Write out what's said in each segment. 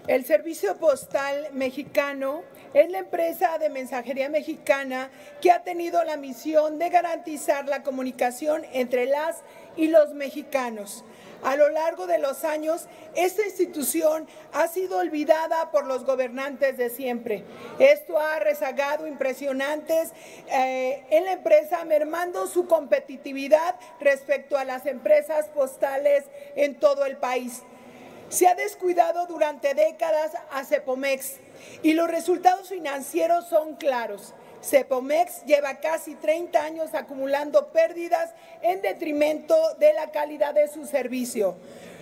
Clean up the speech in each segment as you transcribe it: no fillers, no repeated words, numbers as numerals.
El Servicio Postal Mexicano es la empresa de mensajería mexicana que ha tenido la misión de garantizar la comunicación entre las y los mexicanos. A lo largo de los años, esta institución ha sido olvidada por los gobernantes de siempre. Esto ha rezagado impresionantes en la empresa, mermando su competitividad respecto a las empresas postales en todo el país. Se ha descuidado durante décadas a Cepomex y los resultados financieros son claros. Cepomex lleva casi 30 años acumulando pérdidas en detrimento de la calidad de su servicio.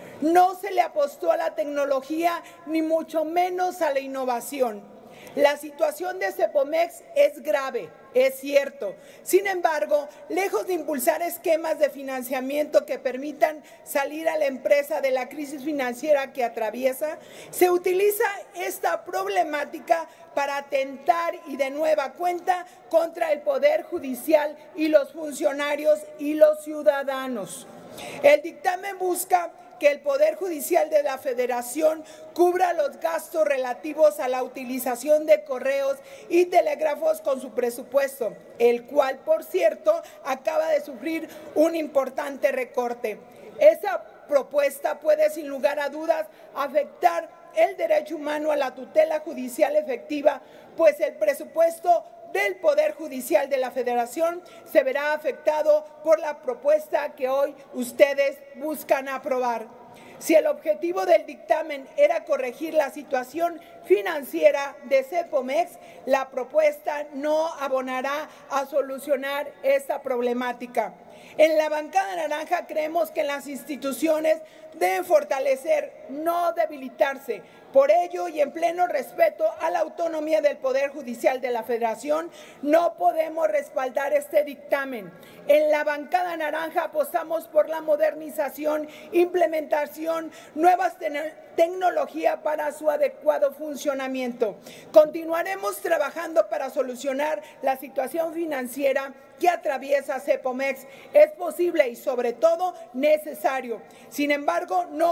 No se le apostó a la tecnología ni mucho menos a la innovación. La situación de Cepomex es grave, es cierto. Sin embargo, lejos de impulsar esquemas de financiamiento que permitan salir a la empresa de la crisis financiera que atraviesa, se utiliza esta problemática para atentar y de nueva cuenta contra el Poder Judicial y los funcionarios y los ciudadanos. El dictamen busca que el Poder Judicial de la Federación cubra los gastos relativos a la utilización de correos y telégrafos con su presupuesto, el cual, por cierto, acaba de sufrir un importante recorte. Esa propuesta puede, sin lugar a dudas, afectar el derecho humano a la tutela judicial efectiva, pues el presupuesto del Poder Judicial de la Federación se verá afectado por la propuesta que hoy ustedes buscan aprobar. Si el objetivo del dictamen era corregir la situación financiera de Cepomex, la propuesta no abonará a solucionar esta problemática. En la bancada naranja creemos que las instituciones deben fortalecer, no debilitarse. Por ello, y en pleno respeto a la autonomía del Poder Judicial de la Federación, no podemos respaldar este dictamen. En la bancada naranja apostamos por la modernización, implementación, nuevas tecnologías para su adecuado funcionamiento. Continuaremos trabajando para solucionar la situación financiera que atraviesa Cepomex. Es posible y sobre todo necesario. Sin embargo, no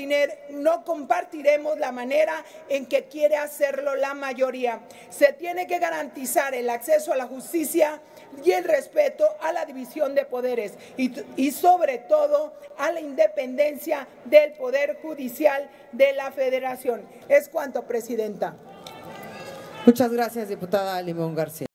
compartiremos la manera en que quiere hacerlo la mayoría. Se tiene que garantizar el acceso a la justicia y el respeto a la división de poderes y sobre todo a la independencia del Poder Judicial de la Federación. Es cuanto, Presidenta. Muchas gracias, diputada Limón García.